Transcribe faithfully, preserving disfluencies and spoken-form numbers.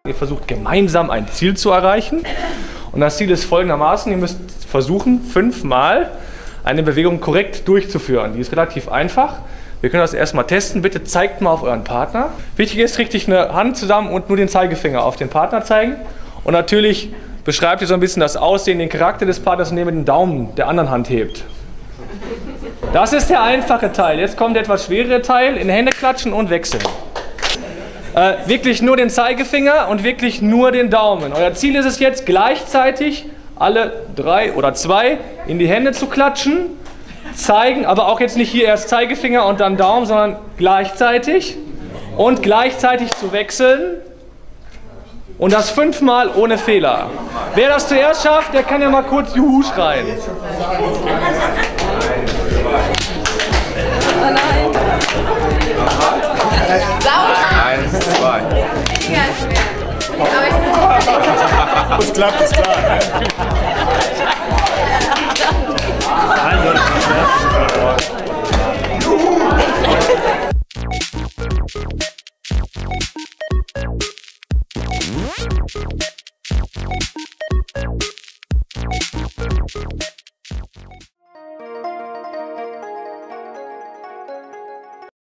Ihr versucht gemeinsam ein Ziel zu erreichen und das Ziel ist folgendermaßen, ihr müsst versuchen, fünfmal eine Bewegung korrekt durchzuführen. Die ist relativ einfach. Wir können das erstmal testen. Bitte zeigt mal auf euren Partner. Wichtig ist, richtig eine Hand zusammen und nur den Zeigefinger auf den Partner zeigen. Und natürlich beschreibt ihr so ein bisschen das Aussehen, den Charakter des Partners, indem ihr den Daumen der anderen Hand hebt. Das ist der einfache Teil. Jetzt kommt der etwas schwerere Teil. In die Hände klatschen und wechseln. Äh, wirklich nur den Zeigefinger und wirklich nur den Daumen. Euer Ziel ist es jetzt, gleichzeitig alle drei oder zwei in die Hände zu klatschen, zeigen, aber auch jetzt nicht hier erst Zeigefinger und dann Daumen, sondern gleichzeitig und gleichzeitig zu wechseln und das fünfmal ohne Fehler. Wer das zuerst schafft, der kann ja mal kurz Juhu schreien. Eins, zwei. Es klappt, ist klar.